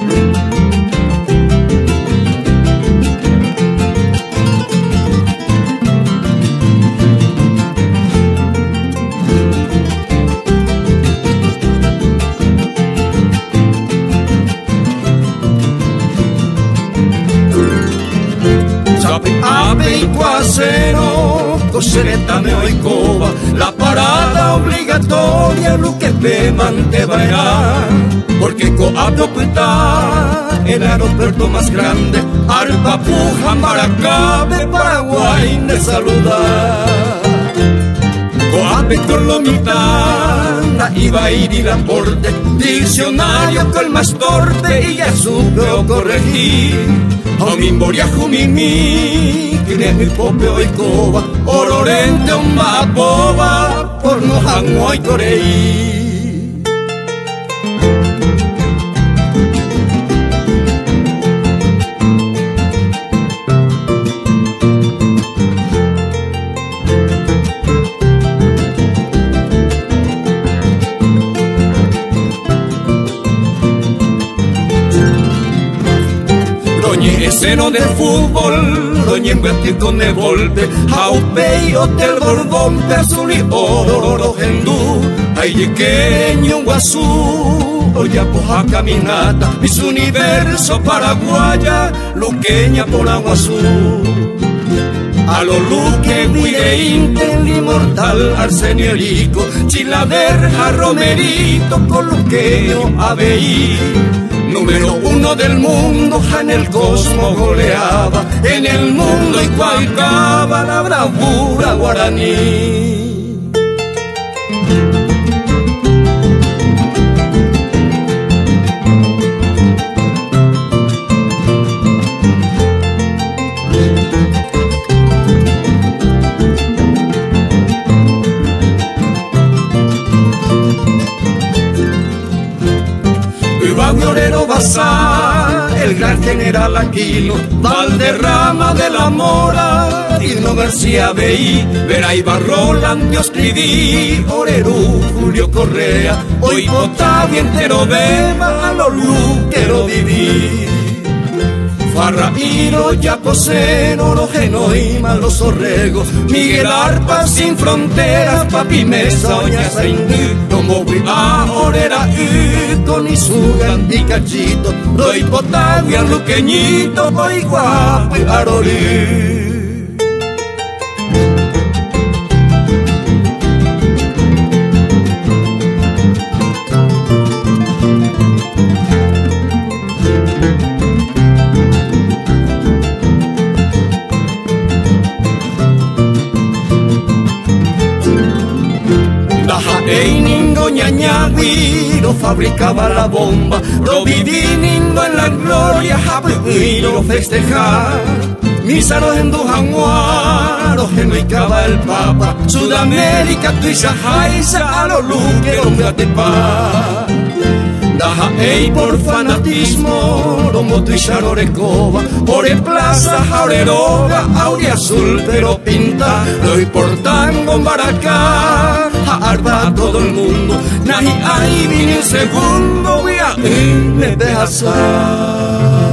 Apeiguacero, cosereta oikova, la parada obligatoria, lo que te mantenerá, porque Coatopetá, el aeropuerto más grande, Arpapuja, Maracaibo, Paraguay, de saludar. Coape con lo mitad, iba a ir y la porte, diccionario con el más torpe, y ya supe corregir. Omimboria jumimi, kine mi pope oikova, ororente umba boba, por no hango y corei. Esceno de fútbol, doña en de volpe, Jaupey, Hotel Borbón, Azul y Oro, Gendú, Ayequeño, Guazú, Oyapoja, Caminata, Miss Universo, Paraguaya, Luqueña por Aguazú. A lo Luque, Guire, Intel, Inmortal, Arsenio Rico, Chilaverja, Romerito, Coluqueño, ABI. Número 1 del mundo, en el cosmos goleaba, en el mundo y cualcaba la bravura guaraní. Llorero Bazar, el gran general Aquino, Valderrama de la Mora, Himno García Beí, Veray Barroland, yo escribí, Orerú, Julio Correa, hoy Potavia entero beba, a lo quiero vivir. Farraíro, Yaposeno, Orogenoima, Los Orregos, Miguel Arpa, Sin Fronteras, Papi Mesa, Oña Saindú, como a Orera con Isugan y Cachito, Roy Potavia, Luqueñito, Boy Guapo y Arolí. Einingo Ñañaguiro fabricaba la bomba, Robidiningo en la gloria, Jabuiro festejar. Mísaros en Dujanguaro, genoicaba el Papa, Sudamérica, Tuisa, Jaiza, a lo luque, Ongatepa. Daja ei por fanatismo, Romo Tuisa Rorecova, por el plaza, Jaureroga, Aurea Azul, pero pinta, lo importante en Baracá. Arba a todo el mundo, Nahi ahí vine el segundo, voy a me dejas.